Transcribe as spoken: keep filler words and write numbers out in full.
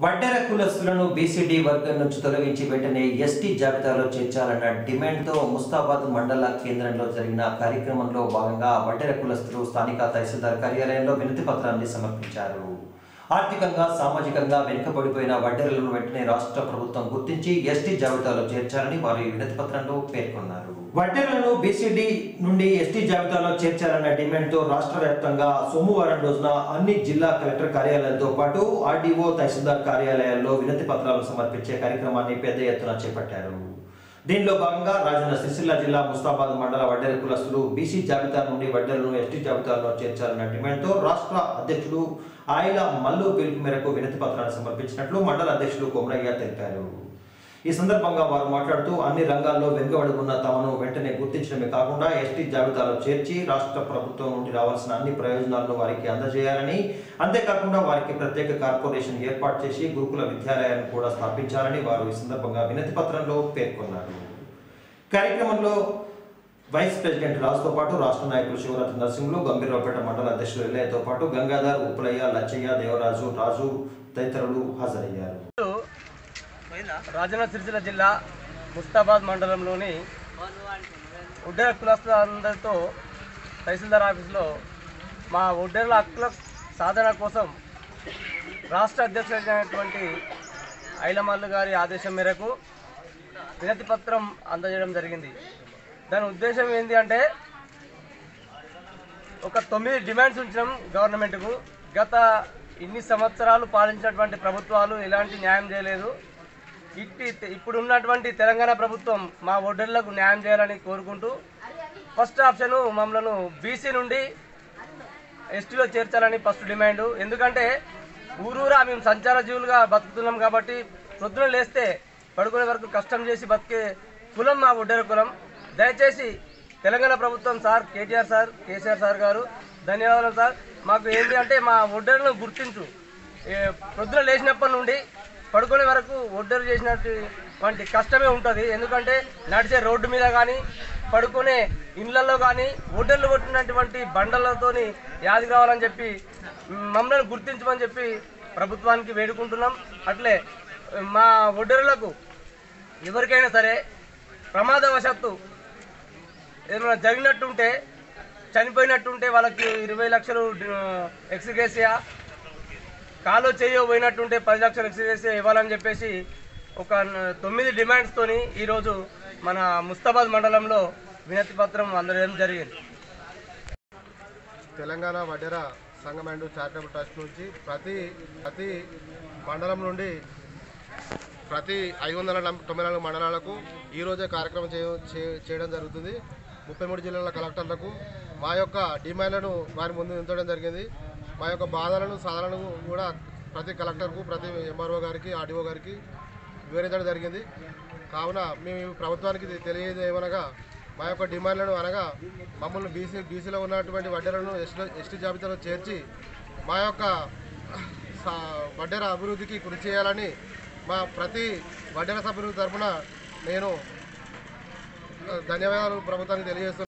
వడ్డెర కులస్తులను BCD వర్గం నుంచి తొలగించి వెంటనే ఎస్టీ జాబితాలో చేర్చాలన్న డిమాండ్తో ముస్తాబాద్ మండల కేంద్రంలో జరిగిన కార్యక్రమంలో భాగంగా వడ్డెర కులస్తులు స్థానిక తహసీల్దార్ కార్యాలయంలో వినతి పత్రాన్ని సమర్పించారు. ఆర్థికంగా సామాజికంగా వెనుకబడిపోయిన వడ్డెరలను వెంటనే రాష్ట్ర ప్రభుత్వం గుర్తించి ఎస్టీ జాబితాలో చేర్చాలని వారు ఈ వినతి పత్రంలో పేర్కొన్నారు. వడ్డెరలను బీసీడీ నుండి ఎస్టీ జాబితాలో చేర్చాలన్న డిమాండ్తో రాష్ట్ర వ్యాప్తంగా సోమవారం రోజున అన్ని జిల్లా కలెక్టర్ కార్యాలయాలతో పాటు ఆర్డీఓ తహసీల్దార్ కార్యాలయాల్లో వినతి పత్రాలు సమర్పించే కార్యక్రమాన్ని పెద్ద ఎత్తున చేపట్టారు. దీనిలో భాగంగా రాజన్న సిరిసిల్ల జిల్లా ముస్తాబాద్ మండల వడ్డెర కులస్తులు బీసీ జాబితా నుండి వడ్డెరలను ఎస్టీ జాబితాలో చేర్చాలన్న డిమాండ్తో రాష్ట్ర అధ్యక్షుడు ఆయల మల్లు పిలుపు మేరకు వినతి పత్రాన్ని సమర్పించినట్లు మండల అధ్యక్షుడు కొమరయ్య తెలిపారు. ఈ సందర్భంగా వారు మాట్లాడుతూ అన్ని రంగాల్లో వెనుకబడుకున్న తమను వెంటనే గుర్తించడమే కాకుండా ఎస్టీ జాబితాలో చేర్చి రాష్ట్ర ప్రభుత్వం నుండి రావాల్సిన అన్ని ప్రయోజనాలను వారికి అందజేయాలని, అంతేకాకుండా వారికి ప్రత్యేక కార్పొరేషన్ ఏర్పాటు చేసి గురుకుల విద్యాలయాన్ని కూడా స్థాపించాలని వారు ఈ సందర్భంగా వినతి పత్రంలో పేర్కొన్నారు. కార్యక్రమంలో వైస్ ప్రెసిడెంట్ రాజుతో పాటు రాష్ట్ర నాయకులు శివరాత్రి నరసింహులు, గంభీరపేట మండల అధ్యక్షులు ఎల్లయ్యతో పాటు గంగాధర్, ఉప్పలయ్య, లచ్చయ్య, దేవరాజు, రాజు తదితరులు హాజరయ్యారు. రాజన్న సిరిసిల్ల జిల్లా ముస్తాబాద్ మండలంలోని వడ్డెర కులస్తులందరితో తహసీల్దార్ ఆఫీసులో మా వడ్డెరల హక్కుల సాధన కోసం రాష్ట్ర అధ్యక్షులైనటువంటి ఐలమల్లు గారి ఆదేశం మేరకు వినతి పత్రం అందజేయడం జరిగింది. దాని ఉద్దేశం ఏంటి అంటే, ఒక తొమ్మిది డిమాండ్స్ ఉంచడం గవర్నమెంట్కు. గత ఇన్ని సంవత్సరాలు పాలించినటువంటి ప్రభుత్వాలు ఎలాంటి న్యాయం చేయలేదు. ఇట్టి ఇప్పుడు ఉన్నటువంటి తెలంగాణ ప్రభుత్వం మా వడ్డెర్లకు న్యాయం చేయాలని కోరుకుంటూ ఫస్ట్ ఆప్షను మమ్మల్ని బీసీ నుండి ఎస్టీలో చేర్చాలని ఫస్ట్ డిమాండు. ఎందుకంటే ఊరూరా మేము సంచార జీవులుగా బతుకుతున్నాం కాబట్టి ప్రొద్దున లేస్తే పడుకునే వరకు కష్టం చేసి బతికే కులం మా వడ్డెర కులం. దయచేసి తెలంగాణ ప్రభుత్వం sir, KTR sir, KCR sir గారు ధన్యవాదాలు సార్. మాకు ఏంటి అంటే మా వడ్డెరలను గుర్తించు. ప్రొద్దున లేచినప్పటి నుండి పడుకునే వరకు వడ్డెరు చేసినటువంటి కష్టమే ఉంటుంది. ఎందుకంటే నడిచే రోడ్డు మీద కానీ పడుకునే ఇళ్లలో కానీ వడ్డెర్లు కొట్టినటువంటి బండలతోని యాది కావాలని చెప్పి మమ్మల్ని గుర్తించమని చెప్పి ప్రభుత్వానికి వేడుకుంటున్నాం. అట్లే మా వడ్డెరులకు ఎవరికైనా సరే ప్రమాదవశాత్తు ఏమైనా జరిగినట్టుంటే, చనిపోయినట్టుంటే వాళ్ళకి ఇరవై లక్షలు ఎక్స్గ్రేషియా, కాలో చేయో పోయినట్టుంటే పది లక్షలు ఎక్స్గ్రేషియా ఇవ్వాలని చెప్పేసి ఒక తొమ్మిది డిమాండ్స్తోని ఈరోజు మన ముస్తాబాద్ మండలంలో వినతి పత్రం అందజేయడం జరిగింది. తెలంగాణ వడ్డెర సంఘం అండ్ చారిటబుల్ ట్రస్ట్ నుంచి ప్రతి ప్రతి మండలం నుండి ప్రతి ఐదు వందల తొంభై నాలుగు మండలాలకు ఈరోజే కార్యక్రమం చేయడం జరుగుతుంది. ముప్పై మూడు జిల్లాల కలెక్టర్లకు మా యొక్క డిమాండ్లను వారి ముందు ఉంచడం జరిగింది. మా యొక్క బాధలను సాధనను కూడా ప్రతి కలెక్టర్కు, ప్రతి ఎంఆర్ఓ గారికి, ఆర్డీఓ గారికి వివరించడం జరిగింది. కావున మేము ప్రభుత్వానికి తెలియదు ఏమనగా, మా యొక్క డిమాండ్లను అనగా మమ్మల్ని బీసీ బీసీలో ఉన్నటువంటి వడ్డెరలను ఎస్టీ ఎస్టీ జాబితాలో చేర్చి మా యొక్క వడ్డెర అభివృద్ధికి కృషి చేయాలని మా ప్రతి వడ్డెర సభ్యుల తరఫున నేను ధన్యవాదాలు ప్రభుత్వానికి తెలియజేస్తున్నాను.